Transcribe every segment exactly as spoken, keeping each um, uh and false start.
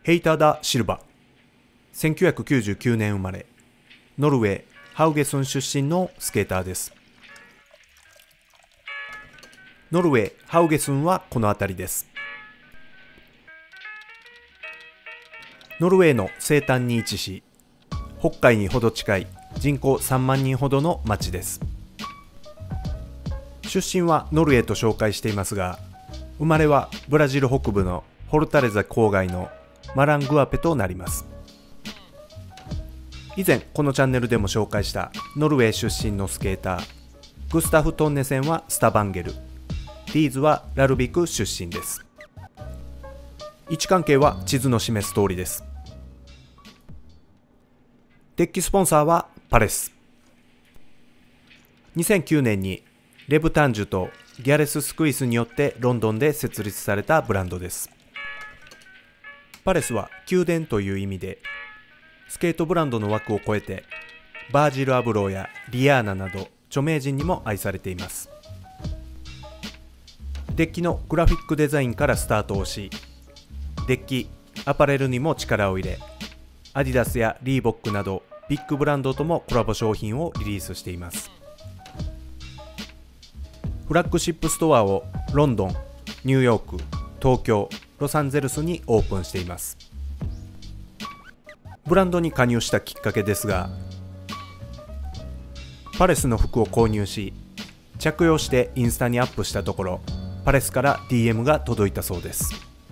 ヘイターダ・シルバ。せんきゅうひゃくきゅうじゅうきゅうねん生まれ、ノルウェー・ハウゲスン出身のスケーターです。ノルウェー・ハウゲスンはこの辺りです。ノルウェーの西端に位置し、北海にほど近い人口さんまんにんほどの町です。出身はノルウェーと紹介していますが、生まれはブラジル北部のフォルタレザ郊外のマラングアペとなります。以前このチャンネルでも紹介したノルウェー出身のスケーター、グスタフ・トンネセンはスタバンゲル、リーズはラルビク出身です。位置関係は地図の示す通りです。デッキスポンサーはパレス。にせんきゅうねんにレブタンジュとギャレス・スクイスによってロンドンで設立されたブランドです。パレスは宮殿という意味で、スケートブランドの枠を超えてバージル・アブローやリアーナなど著名人にも愛されています。デッキのグラフィックデザインからスタートをし、デッキ、アパレルにも力を入れ、アディダスやリーボックなどビッグブランドともコラボ商品をリリースしています。フラッグシップストアをロンドン、ニューヨーク、東京、ロサンゼルスにオープンしています。ブランドに加入したきっかけですが、パレスの服を購入し、着用してインスタにアップしたところ、パレスから ディーエム が届いたそうです。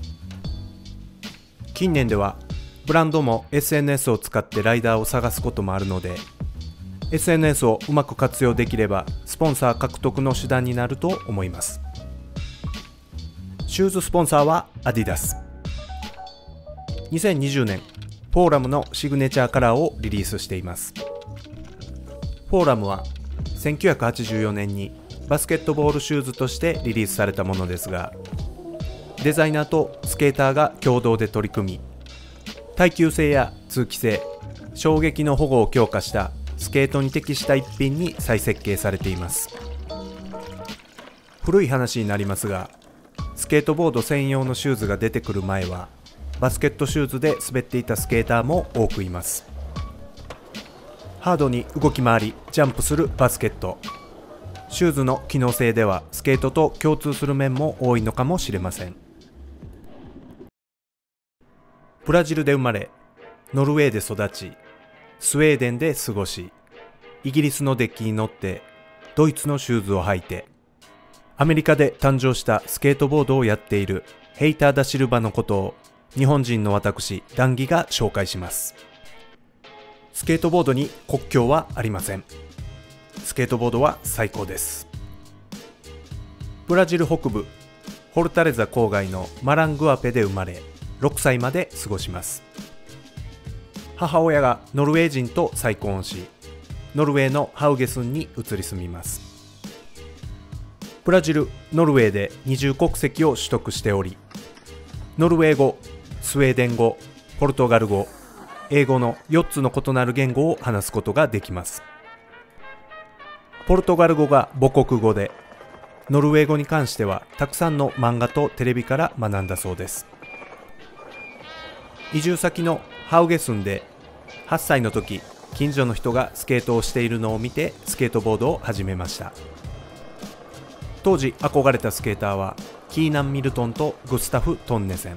近年ではブランドも エスエヌエス を使ってライダーを探すこともあるので、エスエヌエス をうまく活用できればスポンサー獲得の手段になると思います。シューズスポンサーはアディダス。にせんにじゅうねん、フォーラムのシグネチャーカラーをリリースしています。フォーラムはせんきゅうひゃくはちじゅうよねんにバスケットボールシューズとしてリリースされたものですが、デザイナーとスケーターが共同で取り組み、耐久性や通気性、衝撃の保護を強化したスケートに適した一品に再設計されています。古い話になりますが、スケートボード専用のシューズが出てくる前はバスケットシューズで滑っていたスケーターも多くいます。ハードに動き回りジャンプするバスケット、シューズの機能性ではスケートと共通する面も多いのかもしれません。ブラジルで生まれ、ノルウェーで育ち、スウェーデンで過ごし、イギリスのデッキに乗ってドイツのシューズを履いて、アメリカで誕生したスケートボードをやっているヘイター・ダ・シルバのことを日本人の私、談義が紹介します。スケートボードに国境はありません。スケートボードは最高です。ブラジル北部、フォルタレザ郊外のマラングアペで生まれ、ろくさいまで過ごします。母親がノルウェー人と再婚し、ノルウェーのハウゲスンに移り住みます。ブラジル、ノルウェーで二重国籍を取得しており、ノルウェー語、スウェーデン語、ポルトガル語、英語のよっつの異なる言語を話すことができます。ポルトガル語が母国語で、ノルウェー語に関してはたくさんの漫画とテレビから学んだそうです。移住先のハウゲスンではっさいの時、近所の人がスケートをしているのを見てスケートボードを始めました。当時憧れたスケーターはキーナン・ミルトンとグスタフ・トンネセン。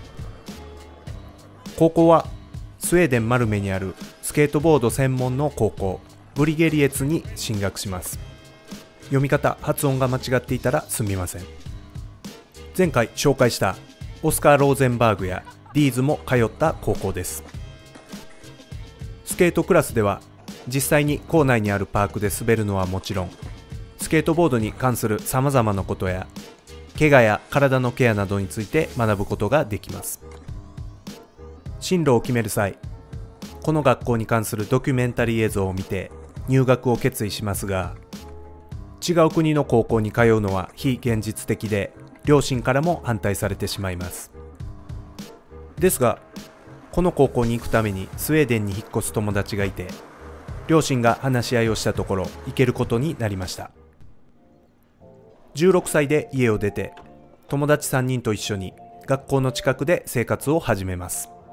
高校はスウェーデン・マルメにあるスケートボード専門の高校ブリゲリエツに進学します。読み方・発音が間違っていたらすみません。前回紹介したオスカー・ローゼンバーグやディーズも通った高校です。スケートクラスでは実際に校内にあるパークで滑るのはもちろん、スケートボードに関するさまざまなことや怪我や体のケアなどについて学ぶことができます。進路を決める際、この学校に関するドキュメンタリー映像を見て入学を決意しますが、違う国の高校に通うのは非現実的で両親からも反対されてしまいます。ですが、この高校に行くためにスウェーデンに引っ越す友達がいて、両親が話し合いをしたところ行けることになりました。じゅうろくさいで家を出て、友達さんにんと一緒に学校の近くで生活を始めます。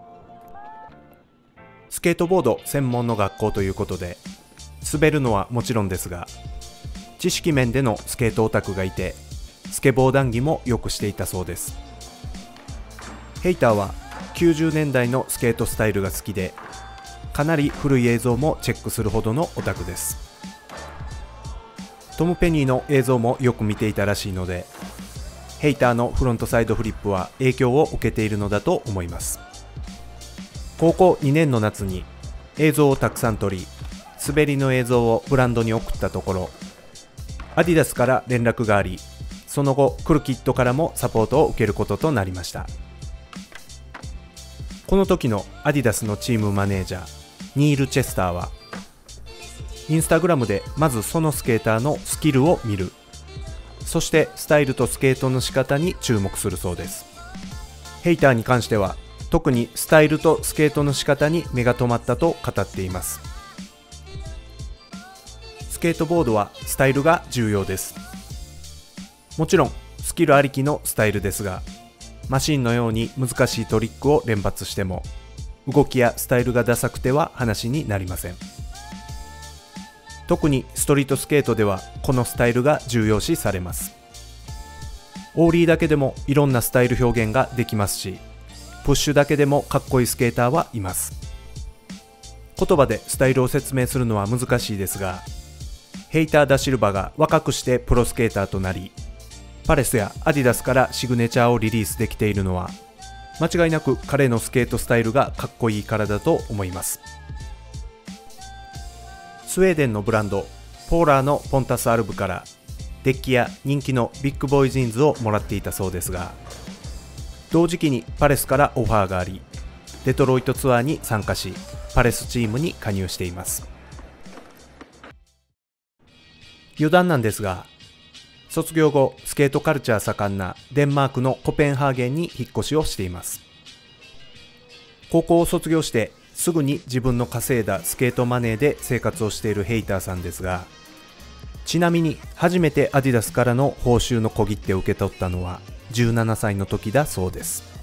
スケートボード専門の学校ということで、滑るのはもちろんですが、知識面でのスケートオタクがいて、スケボー談義もよくしていたそうです。ヘイターはきゅうじゅうねんだいのスケートスタイルが好きで、かなり古い映像もチェックするほどのオタクです。トム・ペニーの映像もよく見ていたらしいので、ヘイターのフロントサイドフリップは影響を受けているのだと思います。高校にねんの夏に映像をたくさん撮り、滑りの映像をブランドに送ったところ、アディダスから連絡があり、その後クルキッドからもサポートを受けることとなりました。この時のアディダスのチームマネージャーニール・チェスターは、インスタグラムでまずそのスケーターのスキルを見る、そしてスタイルとスケートの仕方に注目するそうです。ヘイターに関しては特にスタイルとスケートの仕方に目が留まったと語っています。スケートボードはスタイルが重要です。もちろんスキルありきのスタイルですが、マシンのように難しいトリックを連発しても動きやスタイルがダサくては話になりません。特にストリートスケートではこのスタイルが重要視されます。オーリーだけでもいろんなスタイル表現ができますし、プッシュだけでもかっこいいスケーターはいます。言葉でスタイルを説明するのは難しいですが、ヘイター・ダ・シルバが若くしてプロスケーターとなり、パレスやアディダスからシグネチャーをリリースできているのは、間違いなく彼のスケートスタイルがかっこいいからだと思います。スウェーデンのブランドポーラーのポンタスアルブからデッキや人気のビッグボーイジーンズをもらっていたそうですが、同時期にパレスからオファーがあり、デトロイトツアーに参加し、パレスチームに加入しています。余談なんですが、卒業後スケートカルチャー盛んなデンマークのコペンハーゲンに引っ越しをしています。高校を卒業してすぐに自分の稼いだスケートマネーで生活をしているヘイターさんですが、ちなみに初めてアディダスからの報酬の小切手を受け取ったのはじゅうななさいの時だそうです。